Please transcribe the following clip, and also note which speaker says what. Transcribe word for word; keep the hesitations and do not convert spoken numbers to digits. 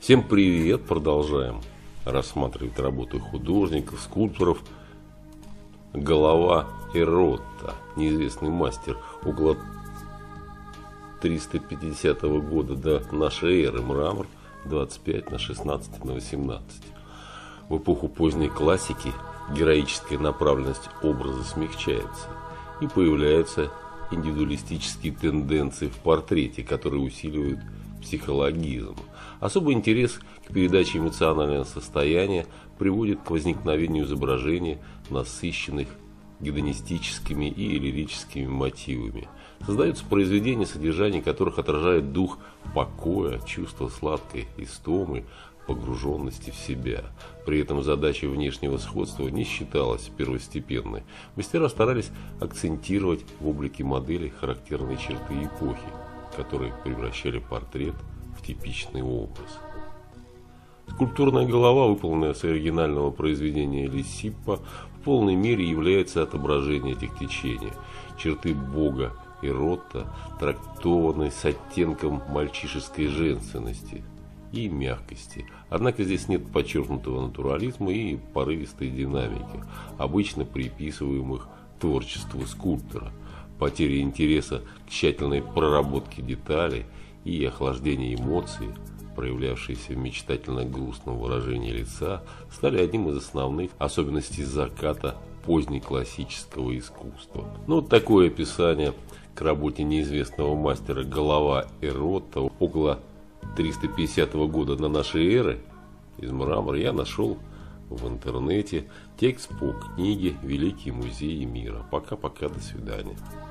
Speaker 1: Всем привет! Продолжаем рассматривать работы художников, скульпторов. Голова Эротта, неизвестный мастер, около триста пятидесятого года до нашей эры, мрамор двадцать пять на шестнадцать на восемнадцать. В эпоху поздней классики героическая направленность образа смягчается, и появляются индивидуалистические тенденции в портрете, которые усиливают психологизм. Особый интерес к передаче эмоционального состояния приводит к возникновению изображений, насыщенных гедонистическими и лирическими мотивами. Создаются произведения, содержание которых отражает дух покоя, чувство сладкой истомы, погруженности в себя. При этом задача внешнего сходства не считалась первостепенной. Мастера старались акцентировать в облике моделей характерные черты эпохи, которые превращали портрет в типичный образ. Скульптурная голова, выполненная с оригинального произведения Лисиппа, в полной мере является отображением этих течений. Черты бога Эротта трактованы с оттенком мальчишеской женственности и мягкости. Однако здесь нет подчеркнутого натурализма и порывистой динамики, обычно приписываемых творчеству скульптора. Потеря интереса к тщательной проработке деталей и охлаждение эмоций, проявлявшиеся в мечтательно-грустном выражении лица, стали одним из основных особенностей заката позднеклассического искусства. Ну, вот такое описание к работе неизвестного мастера «Голова Эротта» около триста пятидесятого года до нашей эры из мрамора я нашел в интернете. Текст по книге «Великие музеи мира». Пока-пока, до свидания.